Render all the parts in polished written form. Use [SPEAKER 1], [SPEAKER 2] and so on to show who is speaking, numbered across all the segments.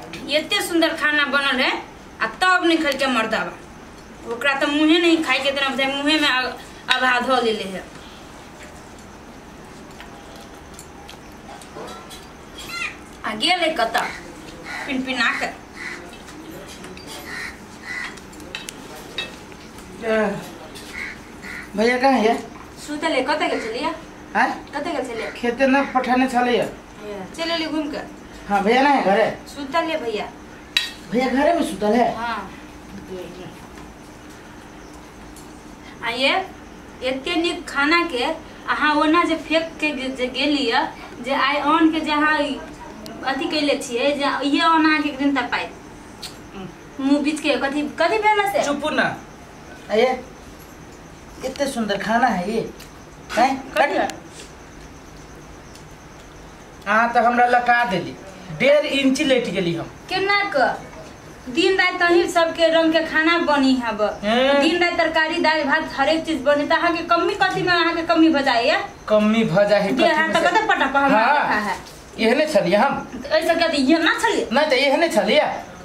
[SPEAKER 1] इतने सुंदर खाना बनल है आ तब नहीं खा के मर्दावा ओकरा तो मुँहे नहीं खाए के तरफ मुँहे में आधा धो ले है। आ गेल है कत पिनपिना के
[SPEAKER 2] भैया कहाँ है?
[SPEAKER 1] सुतले कत गेल चलिए
[SPEAKER 2] हैं?
[SPEAKER 1] कत गेल चलिए
[SPEAKER 2] खेते न पठाने चले
[SPEAKER 1] चले ले घूम के।
[SPEAKER 2] हाँ भैया ना है घरे?
[SPEAKER 1] सुतले भैया।
[SPEAKER 2] भैया घरे में सुतल है?
[SPEAKER 1] हाँ। आइए इतने निक खाना के अहाँ ओना जे फेंक के जे गेलिए जे आइ ऑन के जहाँ अथी कैले छिए जे ये ओना के दिन तक पाए मुंह बीच के कथी कथी भेल से
[SPEAKER 2] चुप ना। आइए इतने सुंदर खाना है ये हैं? कट हाँ तो हमरा लगा देली 1.5 इंच लेट गेली हम
[SPEAKER 1] केना क दिन रात तही सबके रंग के खाना बनी है दिन रात तरकारी दाल भात हर एक चीज बनी त के कमी कथी में अहाँ के कमी भ जाए
[SPEAKER 2] कमी भ जाए
[SPEAKER 1] कथी हां त कते पटा पर हमरा देखा है
[SPEAKER 2] एहने छलिए हम
[SPEAKER 1] ऐसा कहते ये ना छलिए
[SPEAKER 2] ना त एहने छलिए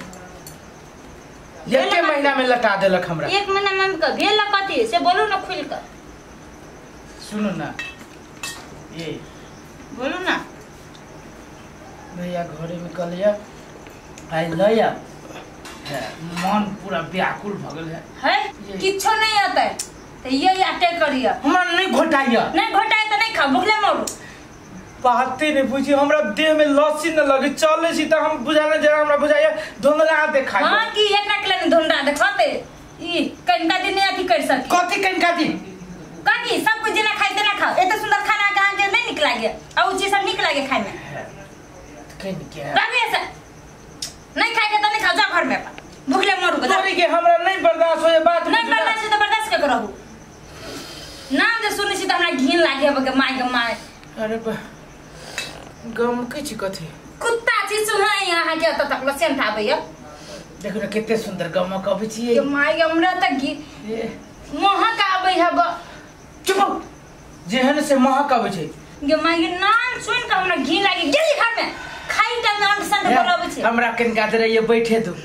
[SPEAKER 2] एक के महीना में लटा देलक हमरा।
[SPEAKER 1] एक महीना में का भेल कथी से बोलू ना खुल कर
[SPEAKER 2] सुनो ना ये
[SPEAKER 1] बोलू ना
[SPEAKER 2] भैया घरे में कलिया आई लया मन पूरा व्याकुल भगल है
[SPEAKER 1] किछो नहीं आता है तो ये आटे करिया
[SPEAKER 2] हमरा नहीं घोटाइया
[SPEAKER 1] नहीं घोटाए तो नहीं खा भूखले मरो
[SPEAKER 2] बाते नहीं बुझी हमरा देह में लस्सी न लगे चले छी त हम बुझाने जरा हमरा बुझाइया धुंधला देखा।
[SPEAKER 1] हां की एक ना के धुंधला देखते ई कनका दिन अथी कर सके
[SPEAKER 2] कथी कनका दिन
[SPEAKER 1] काकी सब कुछ जेना खाइ देना खा एते सुंदर खाना कहां के नहीं निक लागे आ उ चीज सब निक लागे खाए में
[SPEAKER 2] कन के
[SPEAKER 1] बाबी ऐसा नहीं खाए के तो नहीं खा जा घर में भूखले मरू के
[SPEAKER 2] तोरी के हमरा नहीं बर्दाश्त होए बात
[SPEAKER 1] नहीं बर्दाश्त तो बर्दाश्त के करहु नाम जे सुनै छी त हमरा घिन लागे अब के माय के माय
[SPEAKER 2] अरे गम के छी कथी
[SPEAKER 1] कुत्ता छी सुहा यहाँ के त तक सेंट आबैया
[SPEAKER 2] देखो ना कितने सुंदर गम कबै छी
[SPEAKER 1] ये माय हमरा त महक आबै है
[SPEAKER 2] चुप जेहन से महक आबै छै
[SPEAKER 1] ये माय के नाम सुन के हमरा घिन लागे गेली घर में खाई टाइम में अंड संड बोलाबै छै
[SPEAKER 2] हमरा कनका दे रहिए बैठे दू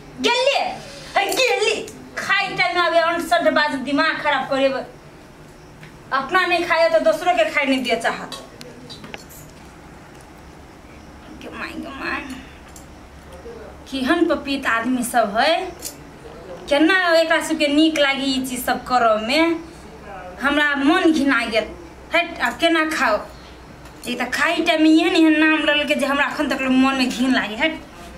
[SPEAKER 1] गेली खाई टाइम में आबे अंड संड बाज दिमाग खराब करे अपना नहीं खाए तो दूसरों के खाए नहीं दिया चाहत के माय केहन पपीत आदमी सब है केना एकरा सबके नीक लागी ई चीज सब करब में हमरा मन घिना गेल हट आ केना खाओ ई त खाई टाइम में एहन नाम लल के जे हमरा अखन तक मन में घिन लागी हट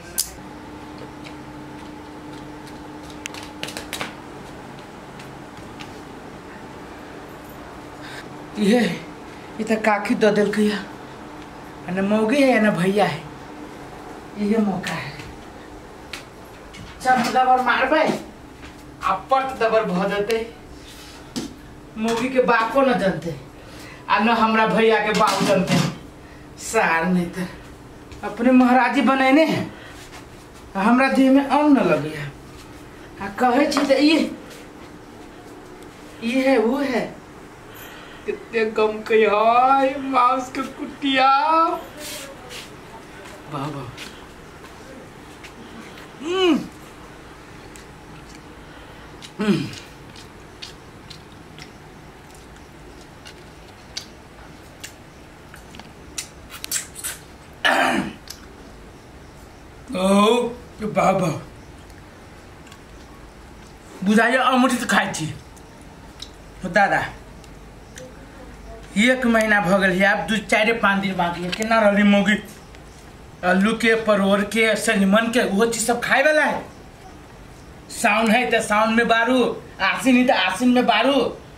[SPEAKER 2] ये तो काकी दे दिल न मौगी है न भैया है ये मौका है चल दबर मारबे आ पट दबर भ जते मौगी के बापो न जानते आ न हमरा भैया के बाप जानते सार नहीं तो अपने महाराजी बनेने हैं हमरा देह में आम न लगे आ कहे छी त ये है वो है कितने गम के हाय मांस के कुटिया बाबा ओ बाबा बुझाइए अमृत खाई थी दादा 1 महीना भ गल है अब 2-4-5 दिन बाकी है केना रही मौगी आलू के परोर के सजमन के वो चीज सब खाए वाला है साउन है तो साउन में बारू आसिन है तो आसिन में बारू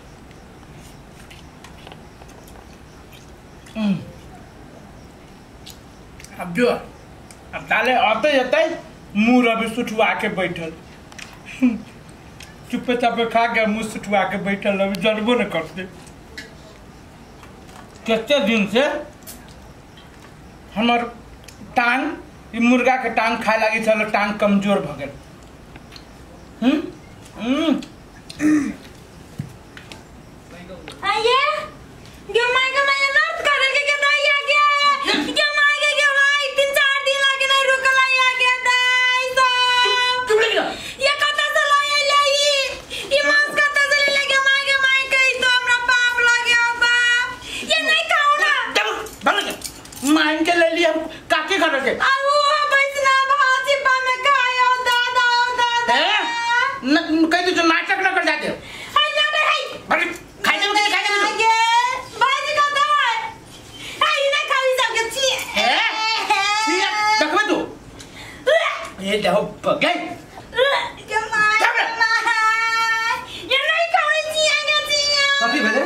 [SPEAKER 2] अब जो अब डाले आते जाते मुँह रवि सुठवा के बैठल चुपे चापे खा के मुँह सुठवा के बैठल रवि जरबो न करते कितने दिन से हमार टांग मुर्गा के टांग खाए लगी चलो टांग कमजोर भ गए
[SPEAKER 1] आइए ये माय का मैं नर्स करे के दवाई आ गया है ये माय के भाई 3-4 दिन लगे नहीं रुकला आ गया था
[SPEAKER 3] के कहीं तो नाटक न कर जाते खाई दे देखबे तू ये देखो गई कथी भेले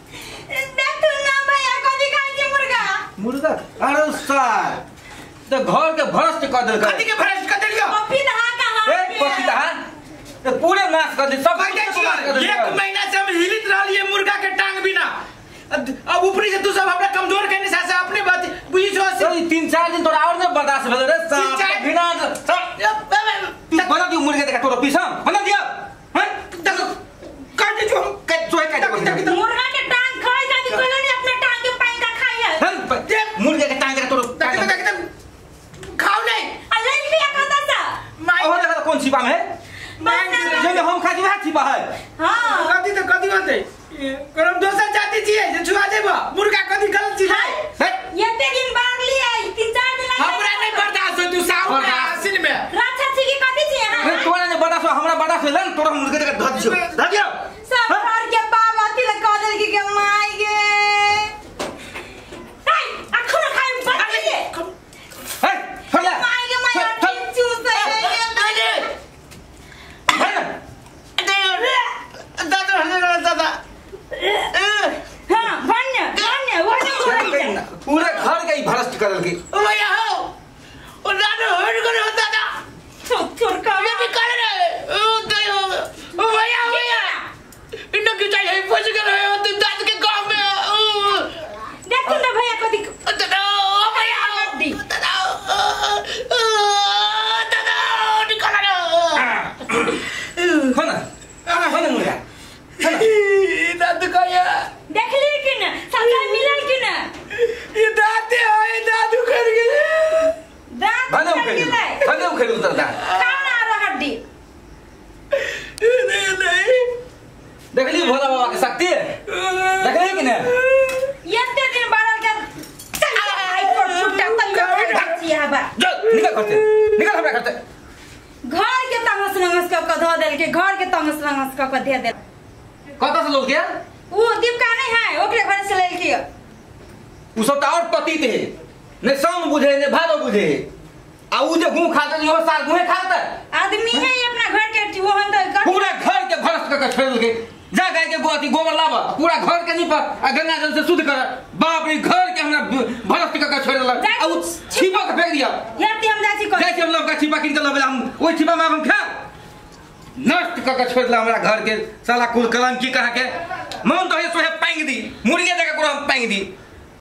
[SPEAKER 3] मुर्गा अरे सार तो घर के भ्रष्ट कर दे
[SPEAKER 2] कथी के भ्रष्ट कर दियो
[SPEAKER 3] तो पूरे नाश कर दे सब
[SPEAKER 2] एक महीना से हम हिलित रहलिए मुर्गा के टांग बिना अब ऊपरी से तू सब हमरा कमजोर करने से अपने बात बुझी छो से
[SPEAKER 3] 3-4 दिन तोरा और न बर्दाश्त भेल रे बिना बना दियो मुर्गा देखा तोरा पीछा बना दियो हैं
[SPEAKER 2] देखो काट दे जो
[SPEAKER 3] चोय काट
[SPEAKER 1] मुर्गा के टांग खाए जाती कोलो ने अपने टांग के पाई का खाया
[SPEAKER 3] मुर्गा के टांग देखा तोरा
[SPEAKER 2] खाओ नहीं
[SPEAKER 1] अलग लिया खाता सा
[SPEAKER 3] और देखा कौन छिपा में जो हम खाती वह छिपा है
[SPEAKER 1] हां
[SPEAKER 2] कथी होते करम दोसर जाति छिए जे छुआ देबा मुर्गा कथी गलत चीज है
[SPEAKER 1] एते दिन बाग लिया 3-4 दिन
[SPEAKER 2] हमरा नहीं बर्दाश्त हो तू साउ का हासिल में
[SPEAKER 1] राछा छी की कथी छी
[SPEAKER 3] अरे तोरा ने बर्दाश्त हमरा बर्दाश्त होलन तोरा मुर्गा देखा धर दियो
[SPEAKER 1] सब घर के बाबा तिल कदल के माई गे हाय अखनो खाई बच्चे
[SPEAKER 3] हे फला
[SPEAKER 1] माई गे माई चूस दे
[SPEAKER 2] दादा
[SPEAKER 1] हां भन्ने वो
[SPEAKER 3] पूरे घर के ही भ्रष्ट करल के
[SPEAKER 2] ओ भैया हो ओ दादा हट करे हो दादा
[SPEAKER 1] छोड़ का
[SPEAKER 2] ये भी कर रहे ओ दयो ओ भैया इन की चाहिए फंस गए हो तू दाद के गांव में
[SPEAKER 1] देख तू ना भैया कदी
[SPEAKER 2] दादा ओ भैया
[SPEAKER 1] दी
[SPEAKER 2] दादा निकाल रे
[SPEAKER 3] खाना मुर्गा
[SPEAKER 2] दाद का ये
[SPEAKER 1] देख ली कि ना सबका मिलल कि ना
[SPEAKER 2] ये दाते है दादू कर गए
[SPEAKER 1] दांत
[SPEAKER 3] बने उखेल उतर दा
[SPEAKER 1] खाना हड्डी
[SPEAKER 2] नहीं
[SPEAKER 3] देखली भोला बाबा के शक्ति देखली कि ना
[SPEAKER 1] एते दिन बारल के आई पर छुट्टा तक हवा
[SPEAKER 3] जो निकल हमरा करते
[SPEAKER 1] घर के तंगस नंगस क धो देल के घर के तंगस नंगस क दे दे
[SPEAKER 3] कत से लोग दिया
[SPEAKER 1] वो दीपका नहीं है ओकरे घर से लेल के
[SPEAKER 3] उ सब तो और पतित है ने शाम बुझे ने भादो बुझे आ उ जे गूं खाता यो साल गूं खाता
[SPEAKER 1] आदमी है अपना घर के वो हम तो
[SPEAKER 3] पूरा घर के भ्रष्ट करके छोड़ के जा गाय के गोती गोबर लावा पूरा घर के नीपा आ गंगा जल से शुद्ध कर बाप रे घर के हमरा भ्रष्ट करके छोड़ देला आ उ छिपा के फेंक दिया
[SPEAKER 1] याती हम जाची कर
[SPEAKER 3] जैसे हम लोग का छिपा कीन के लबेला हम ओइ छिपा में हम खा नष्ट करके छोड़ दिला हमरा घर के साला कुल कलंकी कहा के मन तो है सोहे पांग दी मुर्गे जगह को हम पांग दी